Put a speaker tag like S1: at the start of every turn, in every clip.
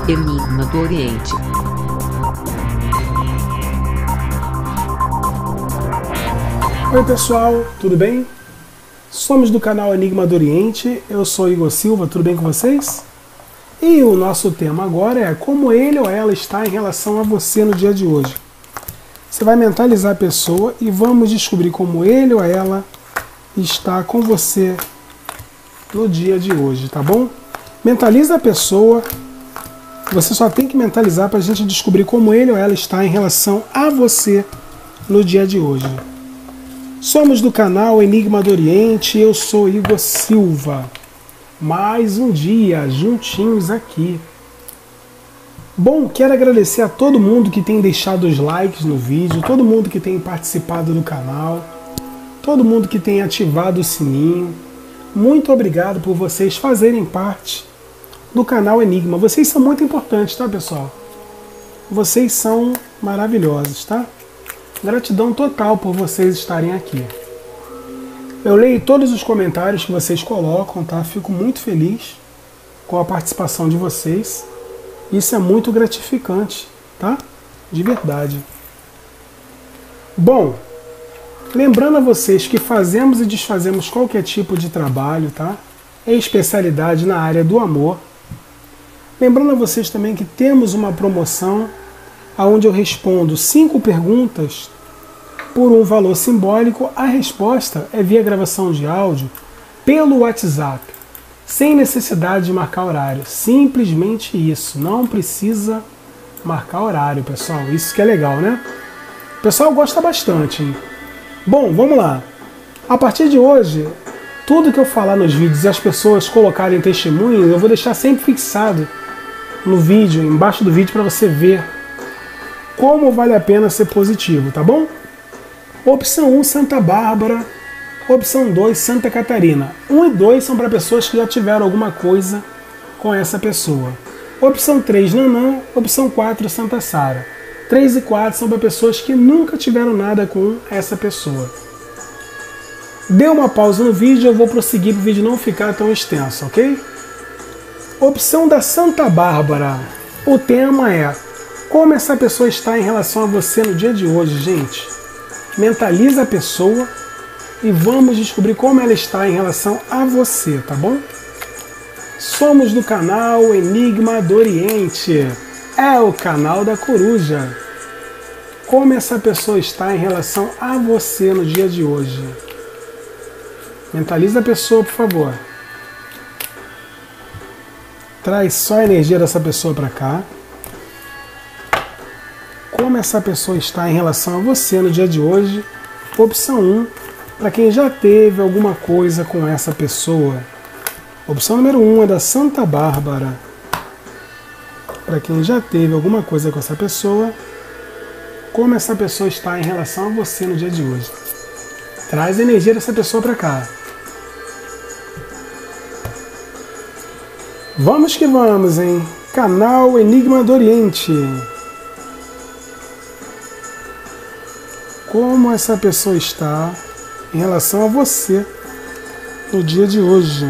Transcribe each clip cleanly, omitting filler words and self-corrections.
S1: Enigma do Oriente.
S2: Oi pessoal, tudo bem? Somos do canal Enigma do Oriente, eu sou Igor Silva, tudo bem com vocês? E o nosso tema agora é como ele ou ela está em relação a você no dia de hoje. Você vai mentalizar a pessoa e vamos descobrir como ele ou ela está com você no dia de hoje, tá bom? Mentaliza a pessoa, você só tem que mentalizar para a gente descobrir como ele ou ela está em relação a você no dia de hoje. Somos do canal Enigma do Oriente, eu sou Igor Silva. Mais um dia juntinhos aqui. Bom, quero agradecer a todo mundo que tem deixado os likes no vídeo, todo mundo que tem participado do canal, todo mundo que tem ativado o sininho. Muito obrigado por vocês fazerem parte do canal Enigma. Vocês são muito importantes, tá, pessoal? Vocês são maravilhosos, tá? Gratidão total por vocês estarem aqui. Eu leio todos os comentários que vocês colocam, tá? Fico muito feliz com a participação de vocês. Isso é muito gratificante, tá? De verdade. Bom, lembrando a vocês que fazemos e desfazemos qualquer tipo de trabalho, tá? Em especialidade na área do amor. Lembrando a vocês também que temos uma promoção onde eu respondo 5 perguntas por um valor simbólico. A resposta é via gravação de áudio pelo WhatsApp, sem necessidade de marcar horário. Simplesmente isso, não precisa marcar horário, pessoal. Isso que é legal, né? O pessoal gosta bastante, hein? Bom, vamos lá. A partir de hoje, tudo que eu falar nos vídeos e as pessoas colocarem testemunho, eu vou deixar sempre fixado no vídeo, embaixo do vídeo, para você ver como vale a pena ser positivo, tá bom? Opção 1, Santa Bárbara. Opção 2, Santa Catarina. 1 e 2 são para pessoas que já tiveram alguma coisa com essa pessoa. Opção 3, Nanã. Opção 4, Santa Sara. 3 e 4 são para pessoas que nunca tiveram nada com essa pessoa. Dê uma pausa no vídeo, eu vou prosseguir para o vídeo não ficar tão extenso, ok? Opção da Santa Bárbara. O tema é como essa pessoa está em relação a você no dia de hoje, gente. Mentaliza a pessoa e vamos descobrir como ela está em relação a você, tá bom? Somos do canal Enigma do Oriente. É o canal da coruja. Como essa pessoa está em relação a você no dia de hoje? Mentaliza a pessoa, por favor. Traz só a energia dessa pessoa para cá. Como essa pessoa está em relação a você no dia de hoje? Opção 1, para quem já teve alguma coisa com essa pessoa. Opção número 1 é da Santa Bárbara. Para quem já teve alguma coisa com essa pessoa, como essa pessoa está em relação a você no dia de hoje? Traz a energia dessa pessoa para cá. Vamos que vamos, hein? Canal Enigma do Oriente. Como essa pessoa está em relação a você no dia de hoje?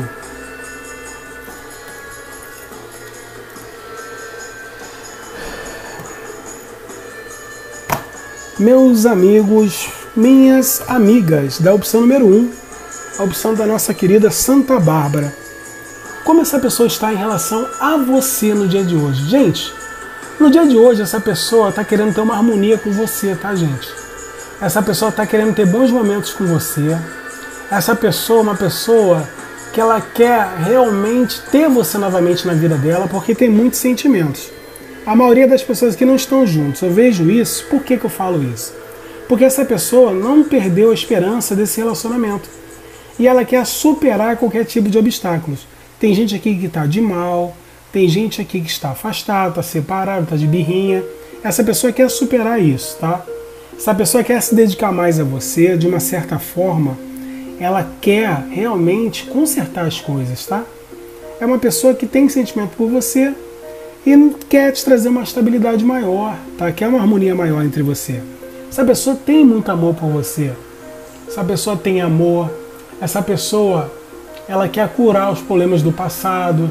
S2: Meus amigos, minhas amigas, da opção número 1, a opção da nossa querida Santa Bárbara. Como essa pessoa está em relação a você no dia de hoje? Gente, no dia de hoje essa pessoa está querendo ter uma harmonia com você, tá, gente? Essa pessoa está querendo ter bons momentos com você. Essa pessoa é uma pessoa que ela quer realmente ter você novamente na vida dela, porque tem muitos sentimentos. A maioria das pessoas que não estão juntos, eu vejo isso. Por que eu falo isso? Porque essa pessoa não perdeu a esperança desse relacionamento. E ela quer superar qualquer tipo de obstáculos. Tem gente aqui que está de mal, tem gente aqui que está afastado, está separado, está de birrinha. Essa pessoa quer superar isso, tá? Essa pessoa quer se dedicar mais a você, de uma certa forma, ela quer realmente consertar as coisas, tá? É uma pessoa que tem sentimento por você e quer te trazer uma estabilidade maior, tá? Quer uma harmonia maior entre você. Essa pessoa tem muito amor por você. Essa pessoa tem amor. Essa pessoa, ela quer curar os problemas do passado.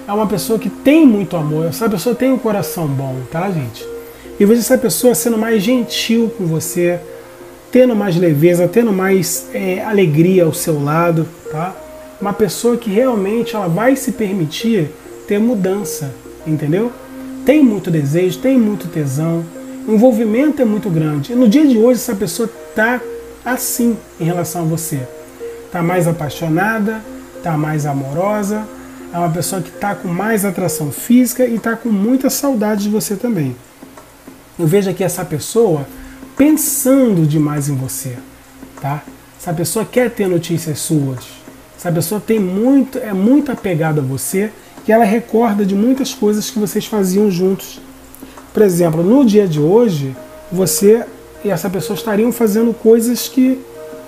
S2: é uma pessoa que tem muito amor, essa pessoa tem um coração bom, tá, gente? E veja essa pessoa sendo mais gentil com você, tendo mais leveza, tendo mais alegria ao seu lado, tá? Uma pessoa que realmente ela vai se permitir ter mudança, entendeu? Tem muito desejo, tem muito tesão, o envolvimento é muito grande. E no dia de hoje essa pessoa tá assim em relação a você. Tá mais apaixonada, tá mais amorosa, é uma pessoa que tá com mais atração física e tá com muita saudade de você também. Eu vejo aqui essa pessoa pensando demais em você, tá? Essa pessoa quer ter notícias suas. Essa pessoa é muito apegada a você e ela recorda de muitas coisas que vocês faziam juntos. Por exemplo, no dia de hoje, você e essa pessoa estariam fazendo coisas que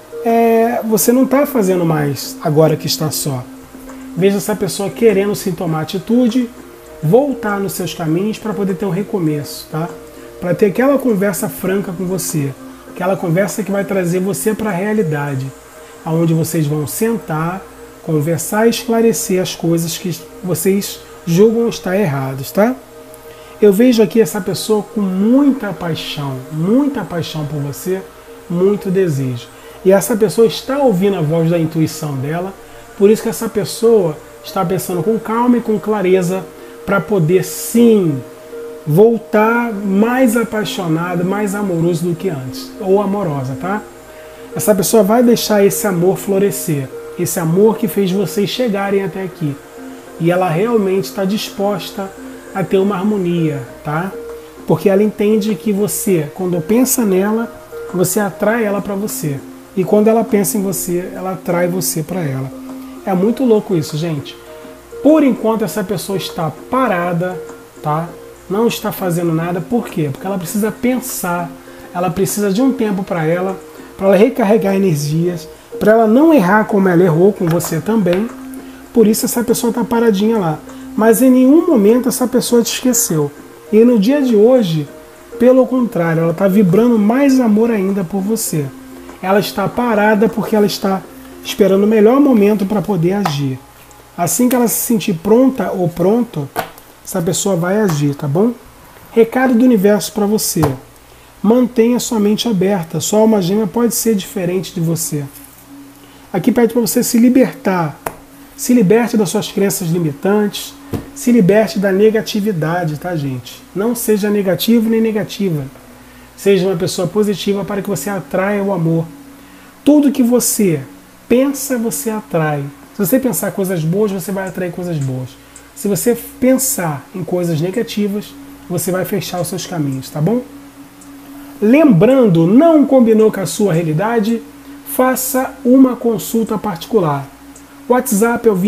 S2: você não está fazendo mais agora que está só. Veja essa pessoa querendo sim tomar atitude, voltar nos seus caminhos para poder ter um recomeço, tá? Para ter aquela conversa franca com você, aquela conversa que vai trazer você para a realidade, onde vocês vão sentar, conversar e esclarecer as coisas que vocês julgam estar erradas, tá? Eu vejo aqui essa pessoa com muita paixão por você, muito desejo. E essa pessoa está ouvindo a voz da intuição dela, por isso que essa pessoa está pensando com calma e com clareza para poder sim voltar mais apaixonada, mais amoroso do que antes, ou amorosa, tá? Essa pessoa vai deixar esse amor florescer, esse amor que fez vocês chegarem até aqui. E ela realmente está disposta a ter uma harmonia, tá? Porque ela entende que você, quando pensa nela, você atrai ela para você. E quando ela pensa em você, ela atrai você para ela. É muito louco isso, gente. Por enquanto essa pessoa está parada, tá? Não está fazendo nada. Por quê? Porque ela precisa pensar, ela precisa de um tempo para ela recarregar energias, para ela não errar como ela errou com você também. Por isso essa pessoa está paradinha lá. Mas em nenhum momento essa pessoa te esqueceu. E no dia de hoje, pelo contrário, ela está vibrando mais amor ainda por você. Ela está parada porque ela está esperando o melhor momento para poder agir. Assim que ela se sentir pronta ou pronto, essa pessoa vai agir, tá bom? Recado do universo para você. Mantenha sua mente aberta. Sua alma gêmea pode ser diferente de você. Aqui pede para você se libertar. Se liberte das suas crenças limitantes. Se liberte da negatividade, tá, gente? Não seja negativo nem negativa. Seja uma pessoa positiva para que você atraia o amor. Tudo que você pensa, você atrai. Se você pensar coisas boas, você vai atrair coisas boas. Se você pensar em coisas negativas, você vai fechar os seus caminhos, tá bom? Lembrando, não combinou com a sua realidade? Faça uma consulta particular. O WhatsApp é o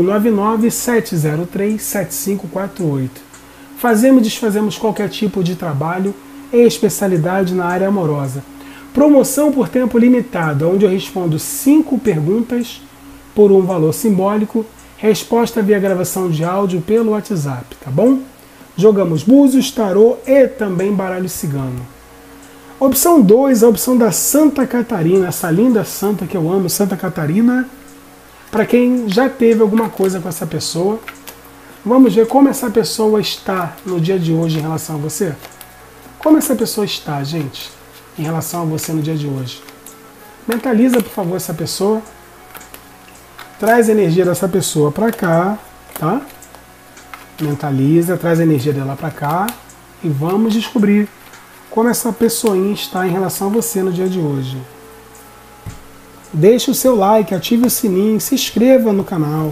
S2: 2199-703-7548. Fazemos e desfazemos qualquer tipo de trabalho e especialidade na área amorosa. Promoção por tempo limitado, onde eu respondo 5 perguntas por um valor simbólico. Resposta via gravação de áudio pelo WhatsApp, tá bom? Jogamos búzios, tarô e também baralho cigano. Opção 2, a opção da Santa Catarina, essa linda santa que eu amo, Santa Catarina. Para quem já teve alguma coisa com essa pessoa, vamos ver como essa pessoa está no dia de hoje em relação a você. Como essa pessoa está, gente, em relação a você no dia de hoje. Mentaliza, por favor, essa pessoa. Traz a energia dessa pessoa para cá, tá? Mentaliza, traz a energia dela para cá e vamos descobrir como essa pessoinha está em relação a você no dia de hoje. Deixe o seu like, ative o sininho, se inscreva no canal.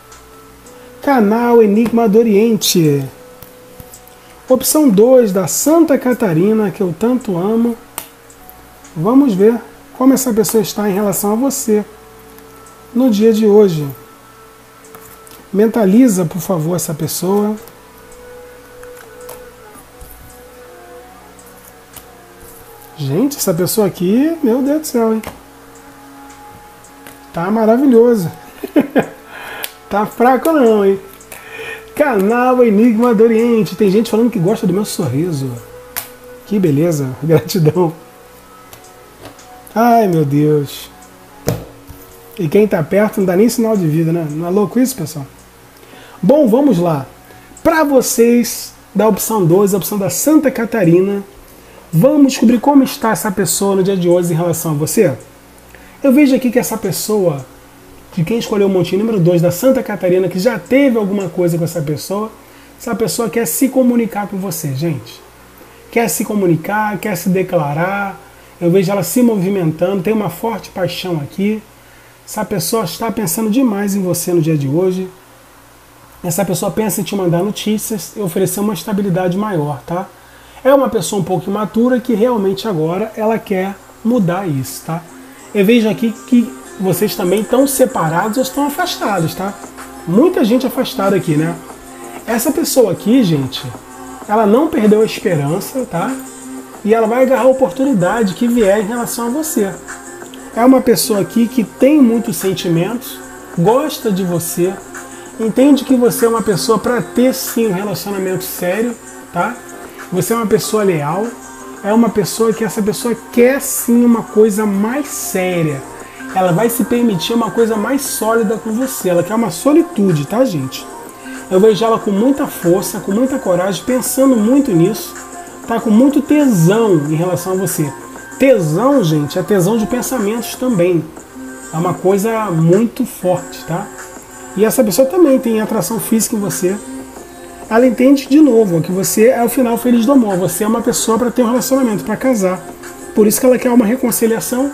S2: Canal Enigma do Oriente. Opção 2 da Santa Catarina, que eu tanto amo. Vamos ver como essa pessoa está em relação a você no dia de hoje. Mentaliza, por favor, essa pessoa. Gente, essa pessoa aqui, meu Deus do céu, hein? Tá maravilhoso. Tá fraco não, hein? Canal Enigma do Oriente. Tem gente falando que gosta do meu sorriso. Que beleza, gratidão. Ai, meu Deus. E quem tá perto não dá nem sinal de vida, né? Não é louco isso, pessoal? Bom, vamos lá. Para vocês da opção 2, a opção da Santa Catarina, vamos descobrir como está essa pessoa no dia de hoje em relação a você? Eu vejo aqui que essa pessoa, de quem escolheu o montinho número 2 da Santa Catarina, que já teve alguma coisa com essa pessoa quer se comunicar com você, gente. Quer se comunicar, quer se declarar. Eu vejo ela se movimentando, tem uma forte paixão aqui. Essa pessoa está pensando demais em você no dia de hoje. Essa pessoa pensa em te mandar notícias e oferecer uma estabilidade maior, tá? É uma pessoa um pouco imatura que realmente agora ela quer mudar isso, tá? Eu vejo aqui que vocês também estão separados ou estão afastados, tá? Muita gente afastada aqui, né? Essa pessoa aqui, gente, ela não perdeu a esperança, tá? E ela vai agarrar a oportunidade que vier em relação a você. É uma pessoa aqui que tem muitos sentimentos, gosta de você, entende que você é uma pessoa para ter sim um relacionamento sério, tá? Você é uma pessoa leal, é uma pessoa que essa pessoa quer sim uma coisa mais séria. Ela vai se permitir uma coisa mais sólida com você. Ela quer uma solitude, tá, gente? Eu vejo ela com muita força, com muita coragem, pensando muito nisso, tá? Com muito tesão em relação a você. Tesão, gente, é tesão de pensamentos também. É uma coisa muito forte, tá? E essa pessoa também tem atração física em você. Ela entende de novo que você é o final feliz do amor. Você é uma pessoa para ter um relacionamento, para casar. Por isso que ela quer uma reconciliação.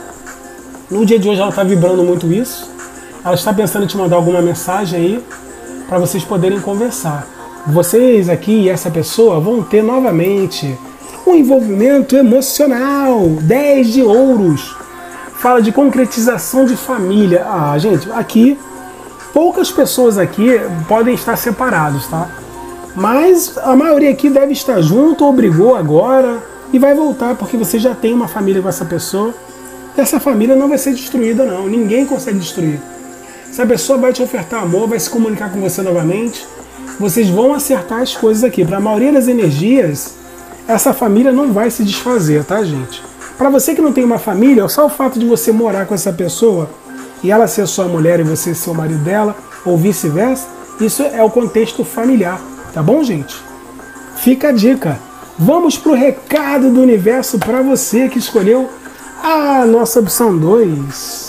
S2: No dia de hoje ela está vibrando muito isso. Ela está pensando em te mandar alguma mensagem aí para vocês poderem conversar. Vocês aqui e essa pessoa vão ter novamente um envolvimento emocional. 10 de ouros. Fala de concretização de família. Ah, gente, aqui poucas pessoas aqui podem estar separados, tá? Mas a maioria aqui deve estar junto, ou brigou agora e vai voltar porque você já tem uma família com essa pessoa. E essa família não vai ser destruída, não. Ninguém consegue destruir. Essa pessoa vai te ofertar amor, vai se comunicar com você novamente. Vocês vão acertar as coisas aqui. Para a maioria das energias, essa família não vai se desfazer, tá, gente? Para você que não tem uma família, só o fato de você morar com essa pessoa e ela ser sua mulher e você ser o marido dela, ou vice-versa, isso é o contexto familiar, tá bom, gente? Fica a dica. Vamos pro recado do universo para você que escolheu a nossa opção 2.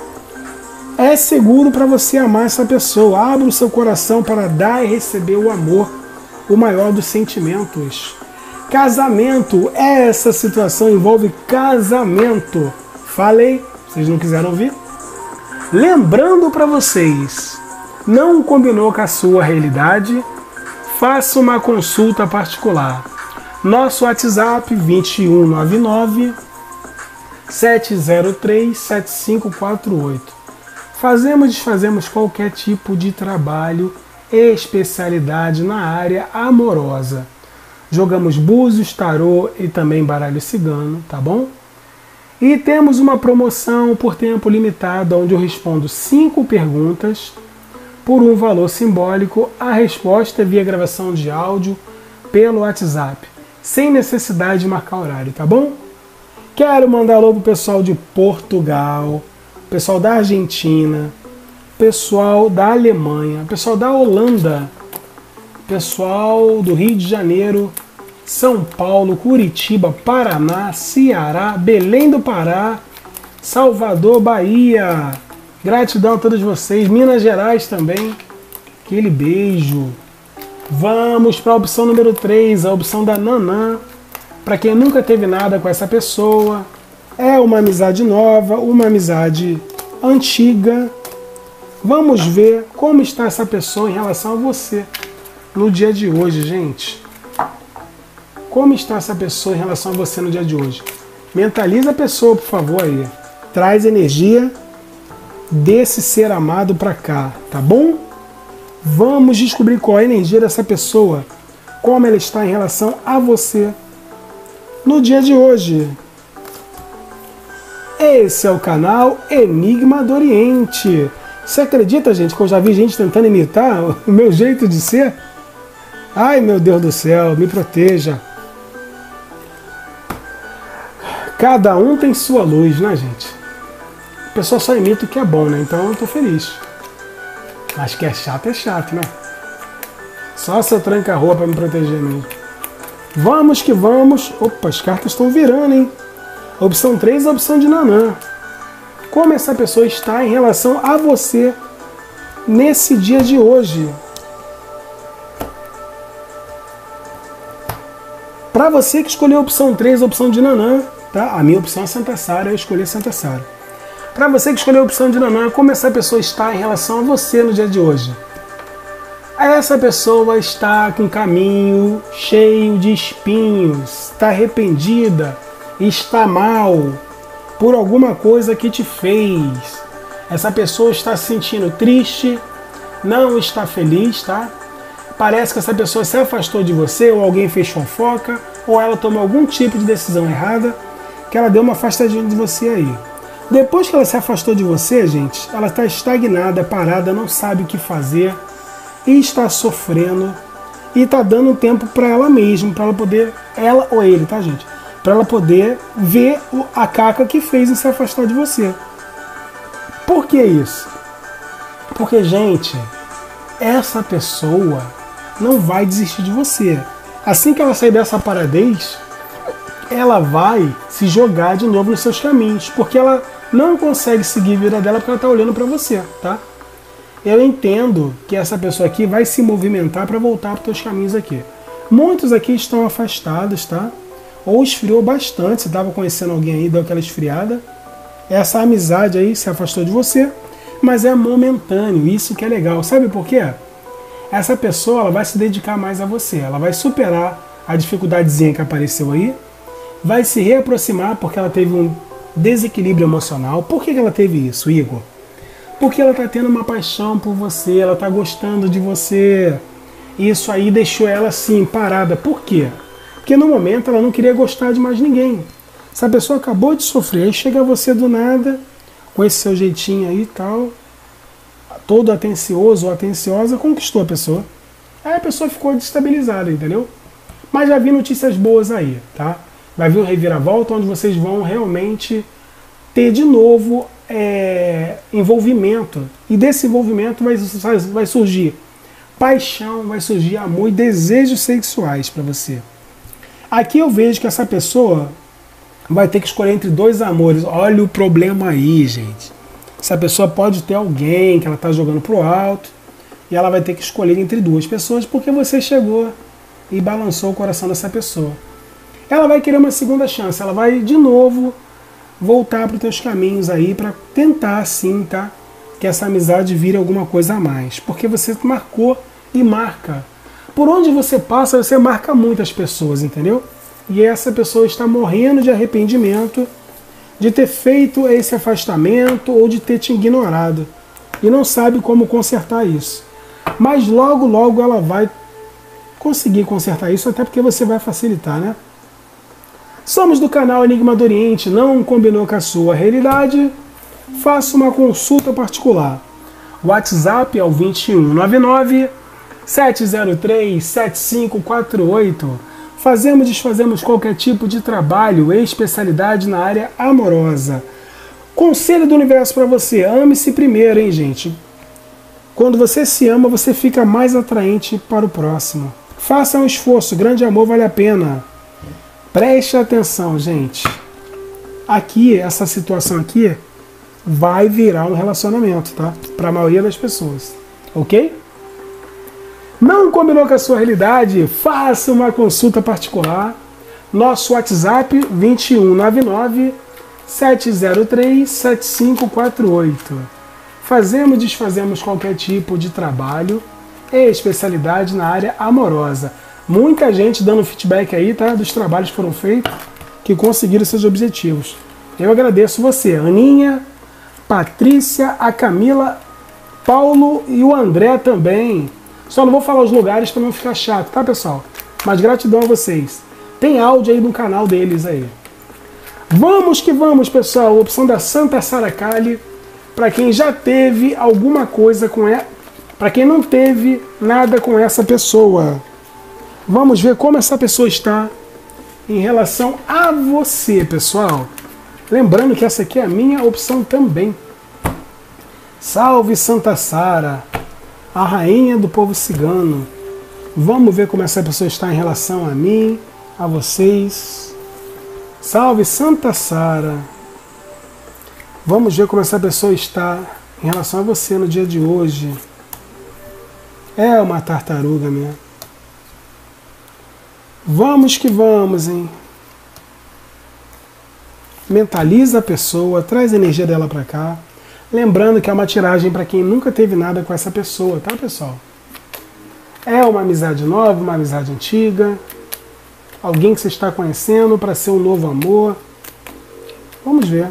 S2: É seguro para você amar essa pessoa. Abra o seu coração para dar e receber o amor, o maior dos sentimentos. Casamento. Essa situação envolve casamento. Falei, vocês não quiseram ouvir? Lembrando para vocês, não combinou com a sua realidade? Faça uma consulta particular. Nosso WhatsApp 2199 703 7548. Fazemos e desfazemos qualquer tipo de trabalho e especialidade na área amorosa. Jogamos búzios, tarô e também baralho cigano, tá bom? E temos uma promoção por tempo limitado, onde eu respondo 5 perguntas por um valor simbólico. A resposta é via gravação de áudio pelo WhatsApp, sem necessidade de marcar horário, tá bom? Quero mandar alô pro pessoal de Portugal, pessoal da Argentina, pessoal da Alemanha, pessoal da Holanda, pessoal do Rio de Janeiro, São Paulo, Curitiba, Paraná, Ceará, Belém do Pará, Salvador, Bahia. Gratidão a todos vocês. Minas Gerais também. Aquele beijo. Vamos para a opção número 3, a opção da Nanã. Para quem nunca teve nada com essa pessoa, é uma amizade nova, uma amizade antiga. Vamos ver como está essa pessoa em relação a você no dia de hoje, gente. Como está essa pessoa em relação a você no dia de hoje? Mentaliza a pessoa, por favor, aí. Traz energia desse ser amado para cá, tá bom? Vamos descobrir qual é a energia dessa pessoa, como ela está em relação a você no dia de hoje. Esse é o canal Enigma do Oriente. Você acredita, gente, que eu já vi gente tentando imitar o meu jeito de ser? Ai, meu Deus do céu, me proteja. Cada um tem sua luz, né, gente? A pessoa só imita o que é bom, né? Então eu tô feliz. Mas que é chato, né? Só seu tranca-rua para me proteger mesmo. Vamos que vamos. Opa, as cartas estão virando, hein? Opção 3 é a opção de Nanã. Como essa pessoa está em relação a você nesse dia de hoje? Para você que escolheu a opção 3, a opção de Nanã, tá? A minha opção é Santa Sara, eu escolhi Santa Sara. Para você que escolheu a opção de Nanã, como essa pessoa está em relação a você no dia de hoje? Essa pessoa está com um caminho cheio de espinhos, está arrependida, está mal por alguma coisa que te fez. Essa pessoa está se sentindo triste, não está feliz, tá? Parece que essa pessoa se afastou de você, ou alguém fez fofoca, ou ela tomou algum tipo de decisão errada, que ela deu uma afastadinha de você aí. Depois que ela se afastou de você, gente, ela está estagnada, parada, não sabe o que fazer, e está sofrendo, e está dando um tempo para ela mesma, para ela poder, ela ou ele, tá, gente? Para ela poder ver a caca que fez em se afastar de você. Por que isso? Porque, gente, essa pessoa não vai desistir de você. Assim que ela sair dessa paradez, ela vai se jogar de novo nos seus caminhos, porque ela não consegue seguir a vida dela porque ela está olhando para você, tá? Eu entendo que essa pessoa aqui vai se movimentar para voltar para os teus caminhos aqui. Muitos aqui estão afastados, tá? Ou esfriou bastante, você estava conhecendo alguém aí, deu aquela esfriada. Essa amizade aí se afastou de você, mas é momentâneo, isso que é legal. Sabe por quê? Essa pessoa ela vai se dedicar mais a você, ela vai superar a dificuldadezinha que apareceu aí, vai se reaproximar porque ela teve um desequilíbrio emocional. Por que ela teve isso, Igor? Porque ela está tendo uma paixão por você, ela está gostando de você. Isso aí deixou ela assim, parada. Por quê? Porque no momento ela não queria gostar de mais ninguém. Essa pessoa acabou de sofrer, aí chega você do nada, com esse seu jeitinho aí e tal, todo atencioso ou atenciosa, conquistou a pessoa. Aí a pessoa ficou destabilizada, entendeu? Mas já vi notícias boas aí, tá? Vai vir um reviravolta onde vocês vão realmente ter de novo envolvimento. E desse envolvimento vai surgir paixão, vai surgir amor e desejos sexuais para você. Aqui eu vejo que essa pessoa vai ter que escolher entre dois amores. Olha o problema aí, gente. Essa pessoa pode ter alguém que ela está jogando pro alto e ela vai ter que escolher entre duas pessoas porque você chegou e balançou o coração dessa pessoa. Ela vai querer uma segunda chance, ela vai de novo voltar para os teus caminhos aí para tentar assim, tá? Que essa amizade vire alguma coisa a mais. Porque você marcou e marca. Por onde você passa, você marca muitas pessoas, entendeu? E essa pessoa está morrendo de arrependimento de ter feito esse afastamento ou de ter te ignorado. E não sabe como consertar isso. Mas logo, logo ela vai conseguir consertar isso, até porque você vai facilitar, né? Somos do canal Enigma do Oriente, não combinou com a sua realidade? Faça uma consulta particular. WhatsApp é o 2199 703 7548. Fazemos e desfazemos qualquer tipo de trabalho e especialidade na área amorosa. Conselho do universo para você, ame-se primeiro, hein, gente? Quando você se ama, você fica mais atraente para o próximo. Faça um esforço, grande amor vale a pena. Preste atenção, gente. Aqui, essa situação aqui vai virar um relacionamento, tá? Para a maioria das pessoas, ok? Não combinou com a sua realidade? Faça uma consulta particular. Nosso WhatsApp 2199 703 7548. Fazemos e desfazemos qualquer tipo de trabalho e especialidade na área amorosa. Muita gente dando feedback aí, tá? Dos trabalhos que foram feitos, que conseguiram seus objetivos. Eu agradeço você, Aninha, Patrícia, a Camila, Paulo e o André também. Só não vou falar os lugares para não ficar chato, tá, pessoal? Mas gratidão a vocês. Tem áudio aí no canal deles aí. Vamos que vamos, pessoal. Opção da Santa Sara Kali. Para quem já teve alguma coisa com ela, para quem não teve nada com essa pessoa. Vamos ver como essa pessoa está em relação a você, pessoal. Lembrando que essa aqui é a minha opção também. Salve Santa Sara, a rainha do povo cigano. Vamos ver como essa pessoa está em relação a mim, a vocês. Salve Santa Sara. Vamos ver como essa pessoa está em relação a você no dia de hoje. É uma tartaruga mesmo. Vamos que vamos, hein? Mentaliza a pessoa, traz a energia dela para cá. Lembrando que é uma tiragem para quem nunca teve nada com essa pessoa, tá, pessoal? É uma amizade nova, uma amizade antiga. Alguém que você está conhecendo para ser um novo amor. Vamos ver.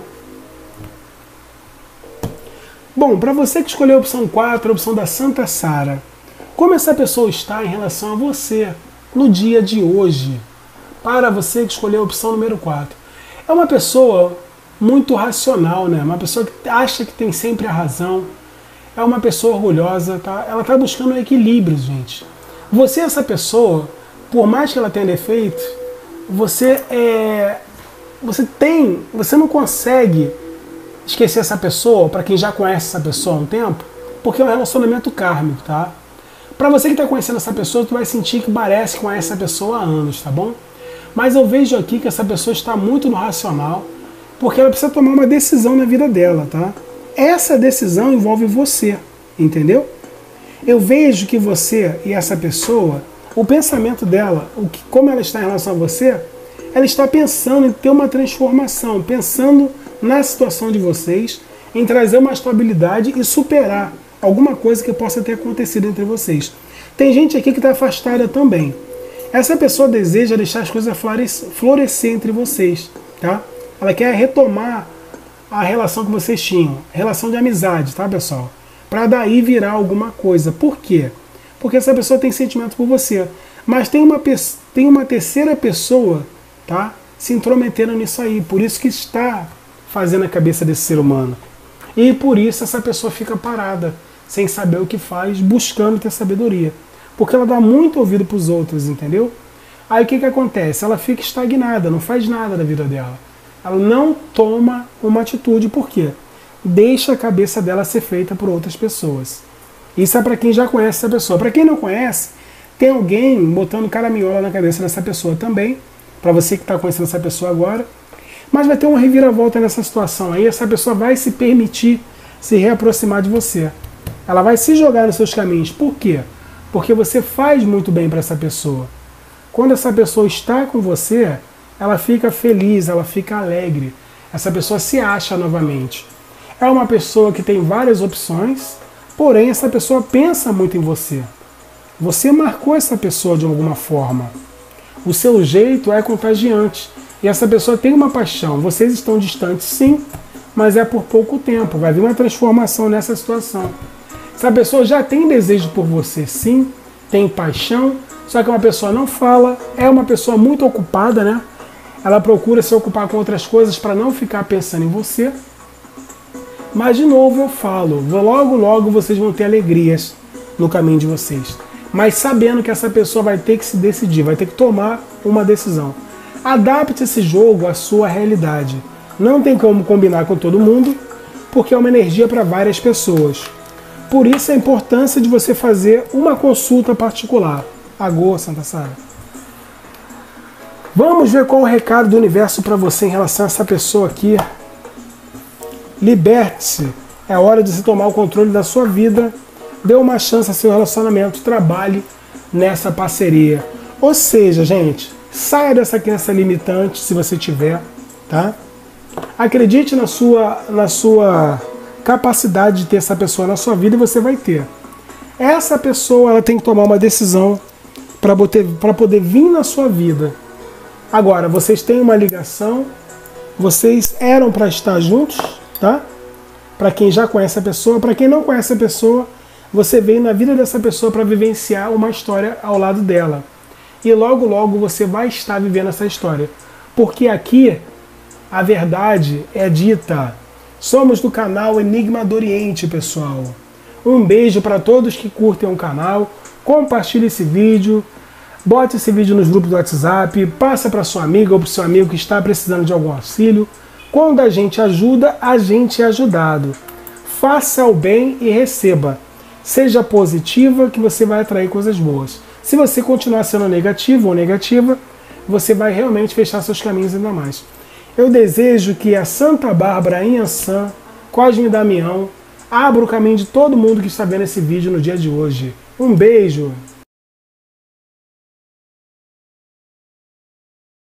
S2: Bom, para você que escolheu a opção 4, a opção da Santa Sara, como essa pessoa está em relação a você no dia de hoje? Para você que escolheu a opção número 4. É uma pessoa muito racional, né? Uma pessoa que acha que tem sempre a razão. É uma pessoa orgulhosa, tá? Ela está buscando um equilíbrio, gente. Você, essa pessoa, por mais que ela tenha defeito, você não consegue esquecer essa pessoa, para quem já conhece essa pessoa há um tempo, porque é um relacionamento kármico, tá? Para você que está conhecendo essa pessoa, tu vai sentir que parece que conhece essa pessoa há anos, tá bom? Mas eu vejo aqui que essa pessoa está muito no racional, porque ela precisa tomar uma decisão na vida dela, tá? Essa decisão envolve você, entendeu? Eu vejo que você e essa pessoa, o pensamento dela, como ela está em relação a você, ela está pensando em ter uma transformação, pensando na situação de vocês, em trazer uma estabilidade e superar alguma coisa que possa ter acontecido entre vocês. Tem gente aqui que está afastada também. Essa pessoa deseja deixar as coisas florescer entre vocês, tá? Ela quer retomar a relação que vocês tinham, relação de amizade, tá, pessoal? Para daí virar alguma coisa. Por quê? Porque essa pessoa tem sentimento por você. Mas tem uma terceira pessoa, tá, se intrometendo nisso aí. Por isso que está fazendo a cabeça desse ser humano. E por isso essa pessoa fica parada, sem saber o que faz, buscando ter sabedoria. Porque ela dá muito ouvido para os outros, entendeu? Aí o que acontece? Ela fica estagnada, não faz nada da vida dela. Ela não toma uma atitude. Por quê? Deixa a cabeça dela ser feita por outras pessoas. Isso é para quem já conhece essa pessoa. Para quem não conhece, tem alguém botando caraminhola na cabeça dessa pessoa também. Para você que está conhecendo essa pessoa agora. Mas vai ter uma reviravolta nessa situação aí. Essa pessoa vai se permitir se reaproximar de você. Ela vai se jogar nos seus caminhos. Por quê? Porque você faz muito bem para essa pessoa. Quando essa pessoa está com você, ela fica feliz, ela fica alegre. Essa pessoa se acha novamente. É uma pessoa que tem várias opções, porém essa pessoa pensa muito em você. Você marcou essa pessoa de alguma forma. O seu jeito é contagiante. E essa pessoa tem uma paixão. Vocês estão distantes, sim, mas é por pouco tempo. Vai vir uma transformação nessa situação. Essa pessoa já tem desejo por você, sim, tem paixão, só que uma pessoa não fala, é uma pessoa muito ocupada, né? Ela procura se ocupar com outras coisas para não ficar pensando em você. Mas, de novo, eu falo, logo, logo vocês vão ter alegrias no caminho de vocês. Mas sabendo que essa pessoa vai ter que se decidir, vai ter que tomar uma decisão. Adapte esse jogo à sua realidade. Não tem como combinar com todo mundo, porque é uma energia para várias pessoas. Por isso a importância de você fazer uma consulta particular. Agora, Santa Sara. Vamos ver qual é o recado do universo para você em relação a essa pessoa aqui. Liberte-se. É hora de se tomar o controle da sua vida. Dê uma chance a seu relacionamento. Trabalhe nessa parceria. Ou seja, gente, saia dessa crença limitante, se você tiver, tá? Acredite na sua capacidade de ter essa pessoa na sua vida e você vai ter. Essa pessoa, ela tem que tomar uma decisão para poder vir na sua vida. Agora, vocês têm uma ligação, vocês eram para estar juntos, tá? Para quem já conhece a pessoa, para quem não conhece a pessoa, você veio na vida dessa pessoa para vivenciar uma história ao lado dela. E logo, logo você vai estar vivendo essa história. Porque aqui a verdade é dita. Somos do canal Enigma do Oriente, pessoal. Um beijo para todos que curtem o canal. Compartilhe esse vídeo. Bote esse vídeo nos grupos do WhatsApp. Passa para sua amiga ou para o seu amigo que está precisando de algum auxílio. Quando a gente ajuda, a gente é ajudado. Faça o bem e receba. Seja positiva que você vai atrair coisas boas. Se você continuar sendo negativo ou negativa, você vai realmente fechar seus caminhos ainda mais. Eu desejo que a Santa Bárbara, Inhaçã, Cosme Damião, abra o caminho de todo mundo que está vendo esse vídeo no dia de hoje. Um beijo!